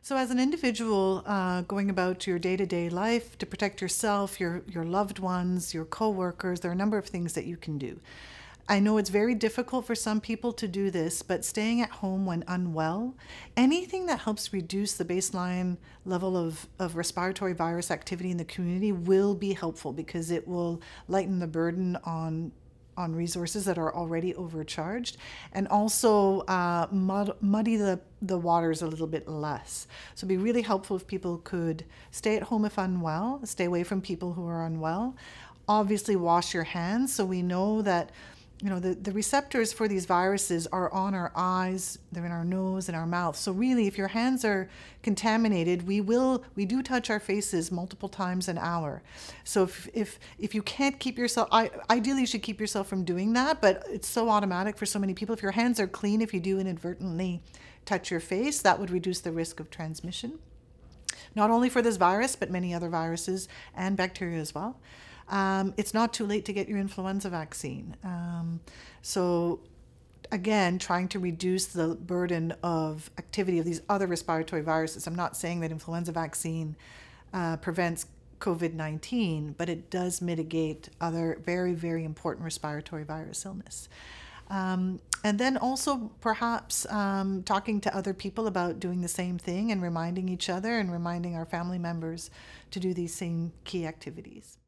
So as an individual going about your day-to-day life to protect yourself, your loved ones, your co-workers, there are a number of things that you can do. I know it's very difficult for some people to do this, but staying at home when unwell, anything that helps reduce the baseline level of respiratory virus activity in the community will be helpful because it will lighten the burden on resources that are already overcharged, and also muddy the waters a little bit less. So it'd be really helpful if people could stay at home if unwell, stay away from people who are unwell. Obviously wash your hands, so we know that the receptors for these viruses are on our eyes, they're in our nose and our mouth. So really, if your hands are contaminated, we do touch our faces multiple times an hour. So if you can't keep yourself, ideally you should keep yourself from doing that, but it's so automatic for so many people. If your hands are clean, if you do inadvertently touch your face, that would reduce the risk of transmission. Not only for this virus, but many other viruses and bacteria as well. It's not too late to get your influenza vaccine. So again, trying to reduce the burden of activity of these other respiratory viruses. I'm not saying that influenza vaccine prevents COVID-19, but it does mitigate other very, very important respiratory virus illness. And then also perhaps talking to other people about doing the same thing and reminding each other and reminding our family members to do these same key activities.